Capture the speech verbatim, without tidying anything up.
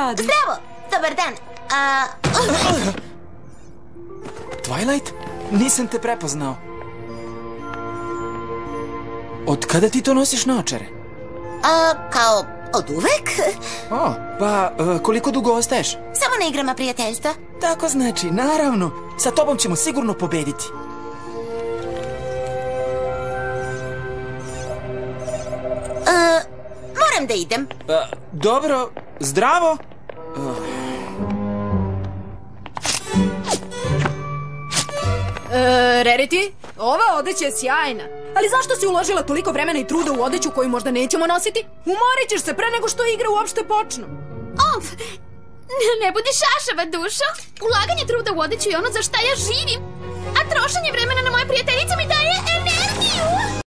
radiš? Zdravo, dobar dan. A... Twilight? Nisam te prepoznao. Od kada ti to nosiš naočare? A, kao od uvek? O, pa koliko dugo ostaješ? Samo na igrama prijateljstva. Tako znači, naravno. Sa tobom ćemo sigurno pobediti. A, moram da idem. A, dobro, zdravo. E, Rarity, ova odeća je sjajna. Ali zašto si uložila toliko vremena i truda u odeću koju možda nećemo nositi? Umorit ćeš se pre nego što igre uopšte počnu. Of, ne budi šašava, dušo. Ulaganje truda u odeću je ono za šta ja živim. A trošenje vremena na moje prijateljice mi daje energiju.